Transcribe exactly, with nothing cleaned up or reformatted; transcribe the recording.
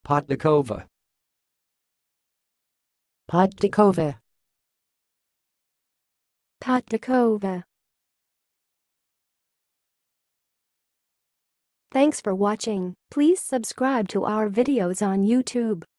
potdykova, potdykova, potdykova. Thanks for watching. Please subscribe to our videos on YouTube.